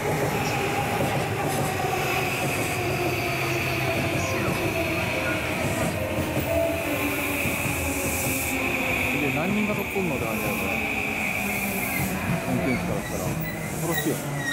何人が取っとんのって感じだよこれ。運転手からしたら恐ろしいよね。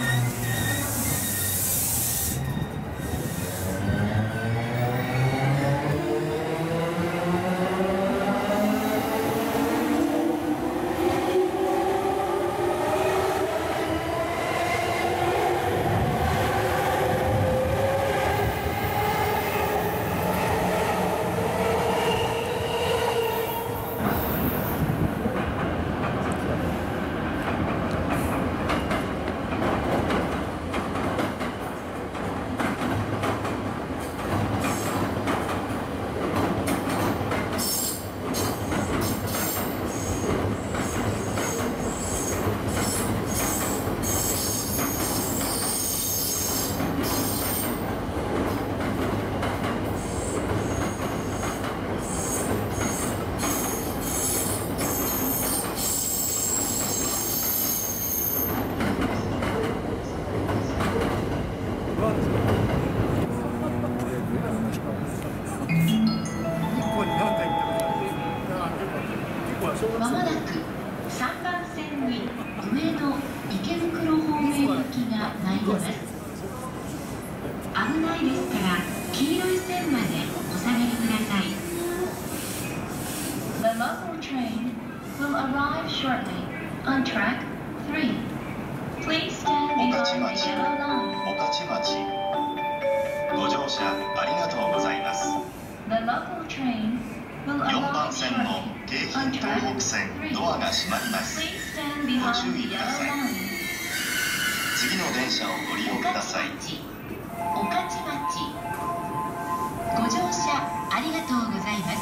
まもなく3番線に上野池袋方面行きが参ります。危ないですから黄色い線までお下がりください。The local train will arrive shortly on track 3. Please stand behind the yellow line. 御徒町ご乗車ありがとうございます。 The local train will 4番 arrive 線の shortly 京 on 浜東 track 北線 3. ドアが閉まります。 Please stand behind the yellow line. 次の電車をご利用ください。 御徒町ご乗車ありがとうございます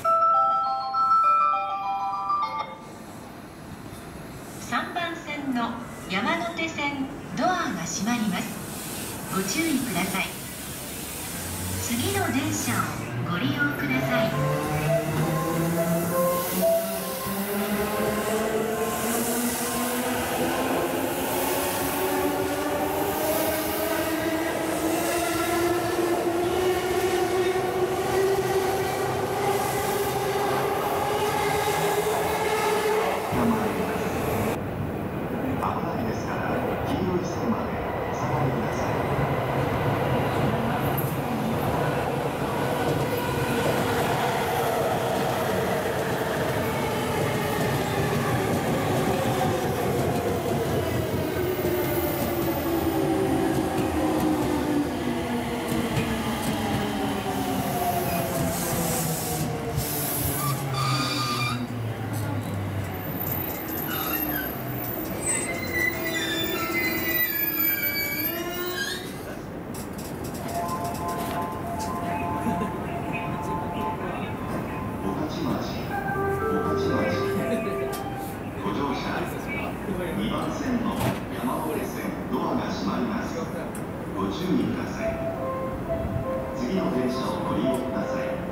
。3番線の山手線ドアが閉まります。ご注意ください。次の電車をご利用ください。 ご注意ください。次の電車をご利用ください。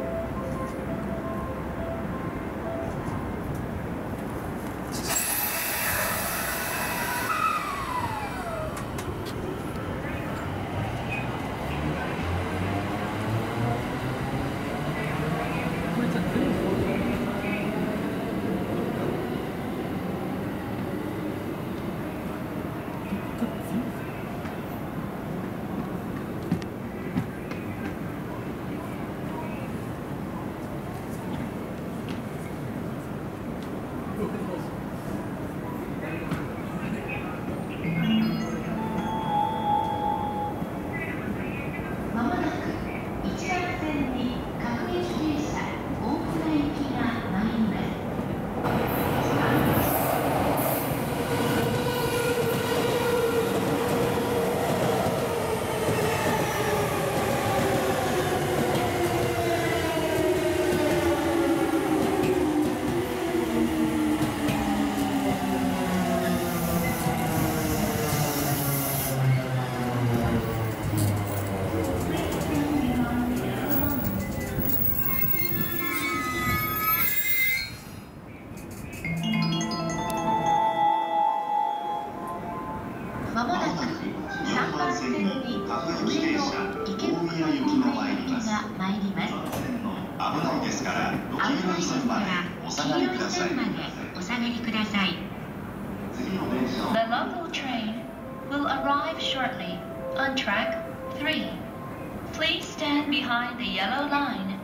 まもなく3番線に上野池袋方面行きが参ります。 危ないですから黄色い線までお下がりください。 お下がりください。 次の電車を The local train will arrive shortly on track 3. Please stand behind the yellow line.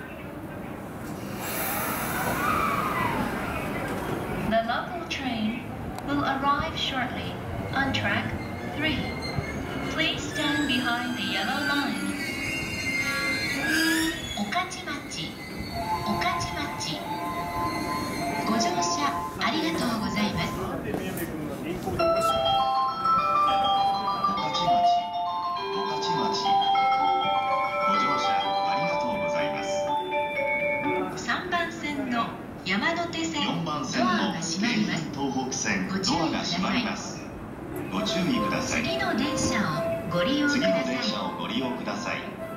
The local train will arrive shortly on track 3. Please stand behind the yellow line. 御徒町、御徒町。ご乗車ありがとうございます。 御徒町、御徒町。ご乗車ありがとうございます。 3番線の山手線 4番線のドアが閉まります。 東北線ドアが閉まります。ご注意ください。 次の電車をご利用く次のださい。 電車をご利用ください。